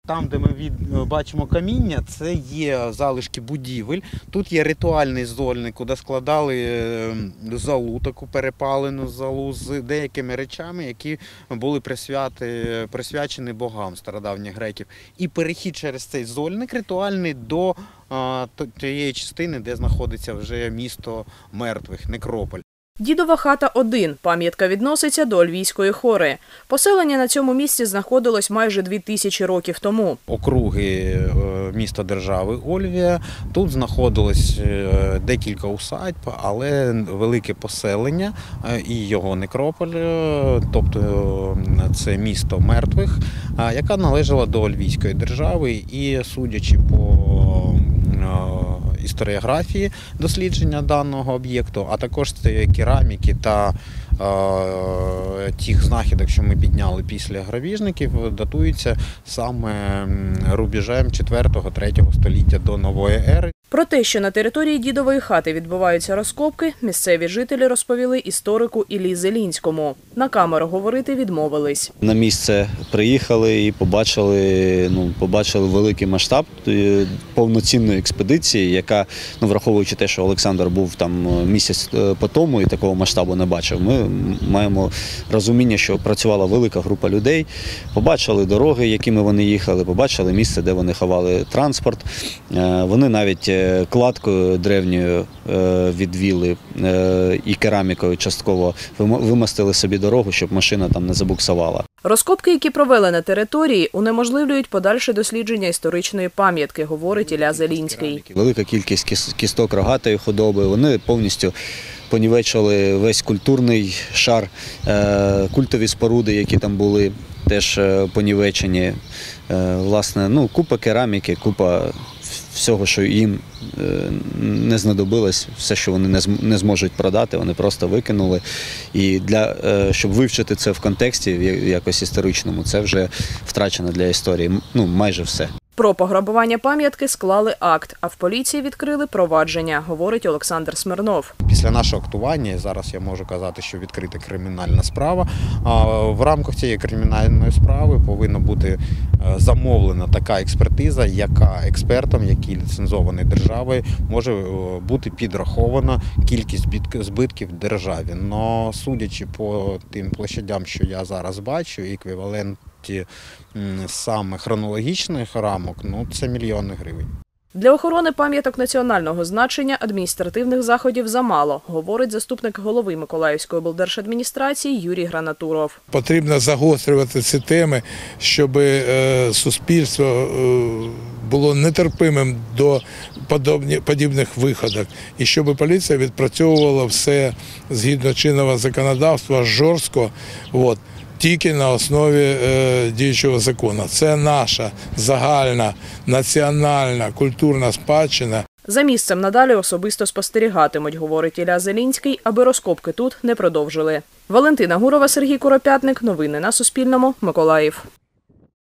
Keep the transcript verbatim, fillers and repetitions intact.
Там, де ми від... бачимо каміння, це є залишки будівель. Тут є ритуальний зольник, куди складали золу, таку перепалену золу з деякими речами, які були присвяти... присвячені богам стародавніх греків. І перехід через цей зольник ритуальний до а, тієї частини, де знаходиться вже місто мертвих, некрополь. Дідова хата один. Пам'ятка відноситься до Ольвійської хори. Поселення на цьому місці знаходилось майже дві тисячі років тому. Округи міста держави Ольвія. Тут знаходилось декілька усадьб, але велике поселення і його некрополь, тобто це місто мертвих, яка належала до Ольвійської держави. І судячи по історіографії дослідження даного об'єкту, а також кераміки та е, тих знахідок, що ми підняли після грабіжників, датуються саме рубежем четвертого-третього століття до нової ери. Про те, що на території дідової хати відбуваються розкопки, місцеві жителі розповіли історику Іллі Зелінському. На камеру говорити відмовились. На місце приїхали і побачили, ну, побачили великий масштаб повноцінної експедиції, яка, ну, враховуючи те, що Олександр був там місяць по тому і такого масштабу не бачив, ми маємо розуміння, що працювала велика група людей, побачили дороги, якими вони їхали, побачили місце, де вони ховали транспорт. Вони навіть кладкою древньою відвіли і керамікою частково вимостили собі дорогу, щоб машина там не забуксувала. Розкопки, які провели на території, унеможливлюють подальше дослідження історичної пам'ятки, говорить Ілля Зелінський. Велика кількість кісток рогатої худоби, вони повністю понівечили весь культурний шар, культові споруди, які там були, теж понівечені. Власне, ну, купа кераміки, купа всього, що їм не знадобилось, все, що вони не зможуть продати, вони просто викинули. І для, щоб вивчити це в контексті якось історичному, це вже втрачено для історії, ну, майже все. Про пограбування пам'ятки склали акт, а в поліції відкрили провадження, говорить Олександр Смирнов. Після нашого актування, зараз я можу казати, що відкрита кримінальна справа, в рамках цієї кримінальної справи повинна бути замовлена така експертиза, яка експертом, який ліцензований державою, може бути підрахована кількість збитків державі. Но судячи по тим площадям, що я зараз бачу, еквівалент саме хронологічних рамок, ну, це мільйони гривень. Для охорони пам'яток національного значення адміністративних заходів замало, говорить заступник голови Миколаївської облдержадміністрації Юрій Гранатуров. Потрібно загострювати ці теми, щоб суспільство було нетерпимим до подібних виходок. І щоб поліція відпрацьовувала все згідно чинного законодавства жорстко, от, тільки на основі е, діючого закону. Це наша загальна національна культурна спадщина. За місцем надалі особисто спостерігатимуть, говорить Ілля Зелінський, аби розкопки тут не продовжили. Валентина Гурова, Сергій Куропятник. Новини на Суспільному. Миколаїв.